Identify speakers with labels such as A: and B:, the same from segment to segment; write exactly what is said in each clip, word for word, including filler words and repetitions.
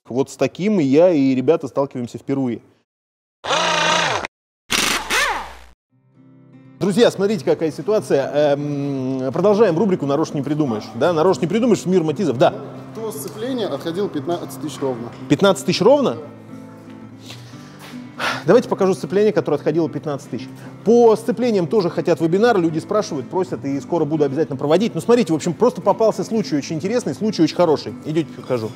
A: Вот с таким и я, и ребята сталкиваемся впервые. Друзья, смотрите, какая ситуация. Эм, продолжаем рубрику «Нарочно не придумаешь». Да, «Нарочно не придумаешь» в мир Матизов. Да.
B: До сцепления отходил пятнадцать тысяч ровно.
A: пятнадцать тысяч ровно? Давайте покажу сцепление, которое отходило пятнадцать тысяч. По сцеплениям тоже хотят вебинар, люди спрашивают, просят, и скоро буду обязательно проводить. Ну, смотрите, в общем, просто попался случай очень интересный, случай очень хороший. Идете, покажу.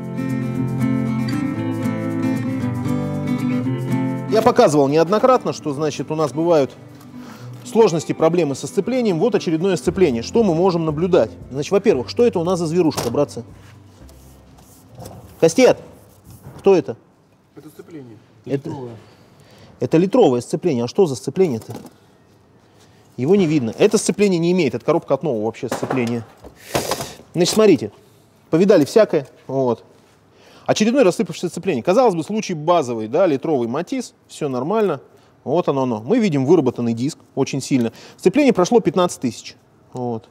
A: Я показывал неоднократно, что, значит, у нас бывают сложности, проблемы со сцеплением. Вот очередное сцепление. Что мы можем наблюдать? Значит, во-первых, что это у нас за зверушка, братцы? Кастет! Кто это?
B: Это сцепление.
A: Это литровое. Это литровое сцепление. А что за сцепление-то? Его не видно. Это сцепление не имеет. Это коробка от нового вообще сцепления. Значит, смотрите. Повидали всякое. Вот. Очередное рассыпавшееся сцепление. Казалось бы, случай базовый, да, литровый Матиз. Все нормально. Вот оно, оно. Мы видим выработанный диск очень сильно. Сцепление прошло пятнадцать тысяч. Вот.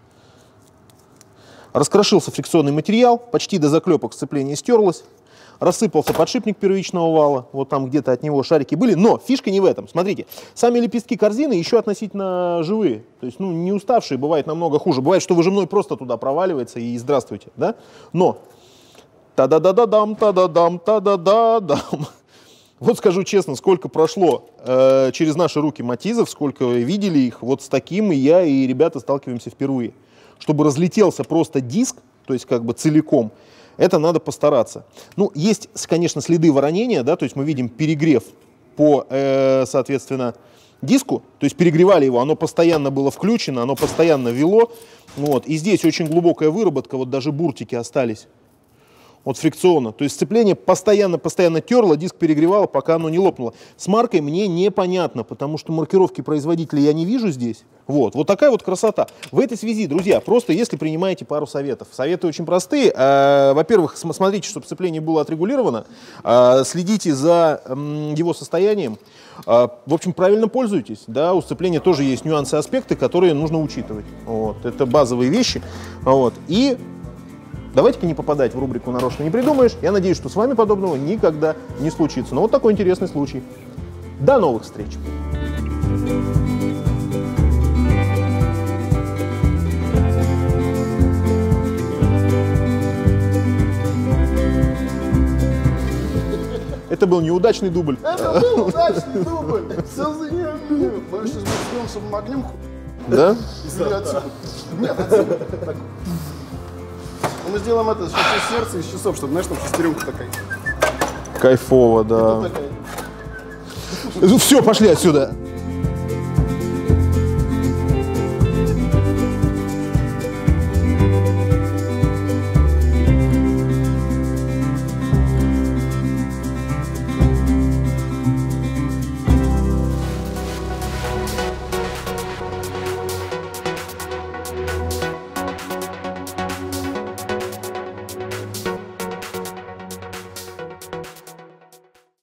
A: Раскрошился фрикционный материал. Почти до заклепок сцепление стерлось. Рассыпался подшипник первичного вала. Вот там где-то от него шарики были. Но фишка не в этом. Смотрите, сами лепестки корзины еще относительно живые. То есть, ну, не уставшие, бывает намного хуже. Бывает, что выжимной просто туда проваливается и здравствуйте. Да? Но та-да-да-да-дам, та-да-дам, та-да-да-дам. Вот скажу честно, сколько прошло э, через наши руки Матизов, сколько видели их, вот с таким и я, и ребята сталкиваемся впервые. Чтобы разлетелся просто диск, то есть как бы целиком, это надо постараться. Ну, есть, конечно, следы воронения, да, то есть мы видим перегрев по, э, соответственно, диску, то есть перегревали его, оно постоянно было включено, оно постоянно вело, вот, и здесь очень глубокая выработка, вот даже буртики остались. Вот фрикциона. То есть сцепление постоянно-постоянно терло, диск перегревало, пока оно не лопнуло. С маркой мне непонятно, потому что маркировки производителя я не вижу здесь. Вот, вот такая вот красота. В этой связи, друзья, просто если принимаете пару советов. Советы очень простые. Э, во-первых, смотрите, чтобы сцепление было отрегулировано. Э, следите за э, его состоянием. Э, в общем, правильно пользуйтесь. Да, у сцепления тоже есть нюансы, аспекты, которые нужно учитывать. Вот, это базовые вещи. Вот, и давайте-ка не попадать в рубрику «Нарочно не придумаешь». Я надеюсь, что с вами подобного никогда не случится. Но вот такой интересный случай. До новых встреч! Это был неудачный дубль.
B: Это был удачный дубль. Все заебали. Мы сейчас будем с магнем.
A: Да?
B: Нет, отсюда. Мы сделаем это через сердце из часов, чтобы, знаешь, там шестеренка такая.
A: Кайфово, да. Все, пошли отсюда.